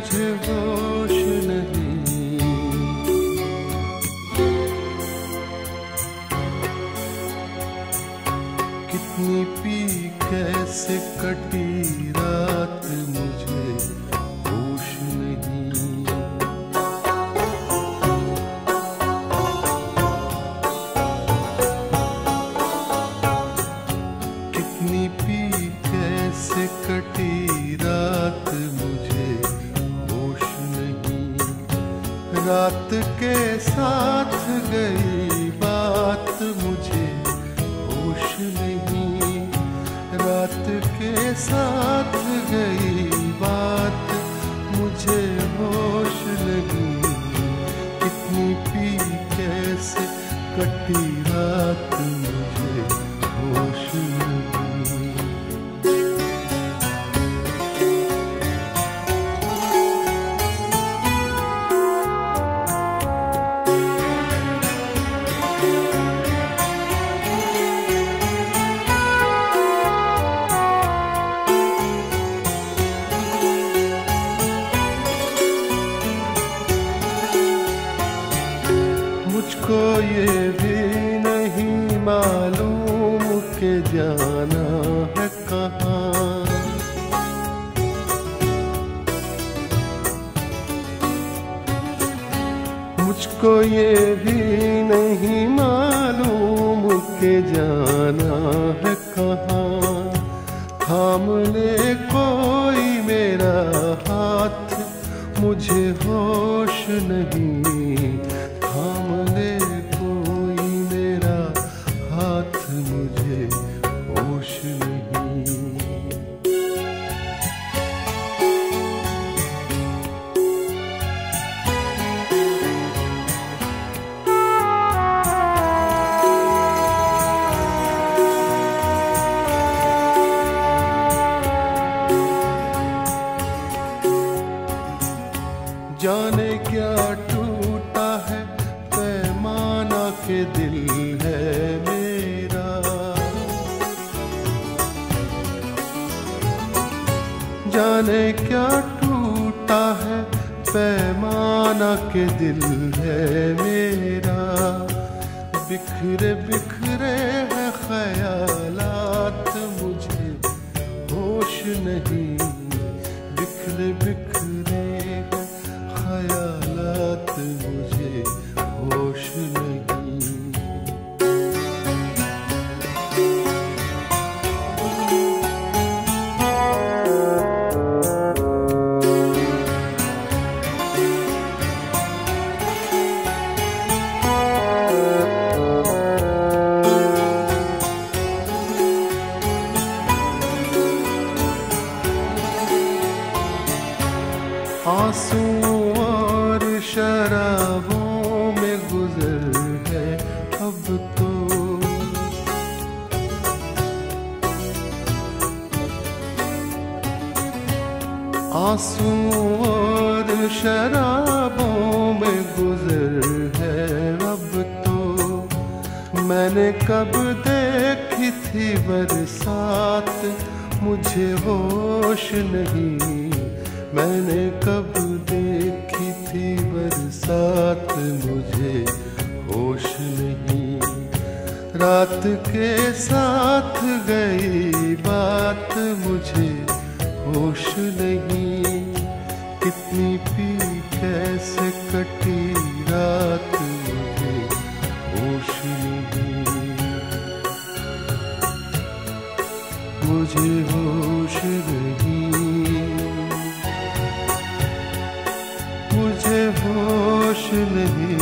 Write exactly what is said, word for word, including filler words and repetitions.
मुझे होश नहीं। कितनी पी कैसे कटी रात मुझे होश नहीं। कितनी पी कैसे कटी रात मुझे होश नहीं। रात के साथ गई बात मुझे होश नहीं। रात के साथ गई बात मुझे होश नहीं। कितनी पी कैसे कटी रात मुझे होश नहीं। मुझको ये भी नहीं मालूम कि जाना है कहाँ। मुझको ये भी नहीं मालूम कि जाना है कहाँ। थाम ले कोई मेरा हाथ मुझे होश नहीं। थाम ले कोई मेरा हाथ मुझे होश नहीं। जाने क्या टूटा है पैमाना के दिल है मेरा। जाने क्या टूटा है पैमाना के दिल है मेरा। बिखरे बिखरे हैं ख्यालात मुझे होश नहीं। बिखरे बिखरे हैं ख्यालात मुझे होश नहीं। आंसू और शराबों में गुजर है अब तो। आंसू और शराबों में गुजर है अब तो। मैंने कब देखी थी बरसात मुझे होश नहीं। मैंने कब देखी थी बरसात मुझे होश नहीं। रात के साथ गई बात मुझे होश नहीं। कितनी पी कैसे कटी रात मुझे होश नहीं। मुझे होश नहीं। मुझे होश नहीं।